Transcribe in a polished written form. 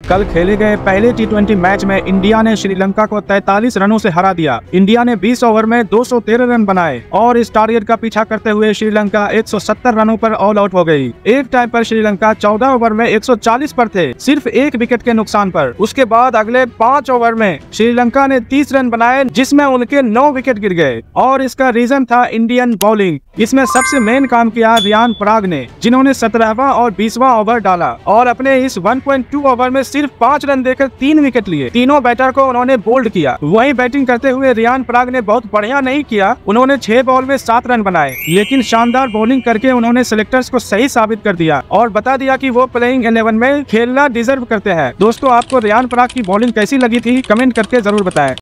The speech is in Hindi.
कल खेले गए पहले T20 मैच में इंडिया ने श्रीलंका को 43 रनों से हरा दिया। इंडिया ने 20 ओवर में 213 रन बनाए और इस टारगेट का पीछा करते हुए श्रीलंका 170 रनों पर ऑल आउट हो गई। एक टाइम पर श्रीलंका 14 ओवर में 140 पर थे, सिर्फ एक विकेट के नुकसान पर। उसके बाद अगले 5 ओवर में श्रीलंका ने 30 रन बनाए, जिसमें उनके 9 विकेट गिर गए और इसका रीजन था इंडियन बॉलिंग। इसमें सबसे मेन काम किया रियान पराग ने, जिन्होंने 17वां और 20वां ओवर डाला और अपने इस 1.2 ओवर में सिर्फ 5 रन देकर 3 विकेट लिए। तीनों बैटर को उन्होंने बोल्ड किया। वहीं बैटिंग करते हुए रियान पराग ने बहुत बढ़िया नहीं किया, उन्होंने 6 बॉल में 7 रन बनाए, लेकिन शानदार बॉलिंग करके उन्होंने सिलेक्टर्स को सही साबित कर दिया और बता दिया कि वो प्लेइंग 11 में खेलना डिजर्व करते हैं। दोस्तों, आपको रियान पराग की बॉलिंग कैसी लगी थी, कमेंट करके जरूर बताएं।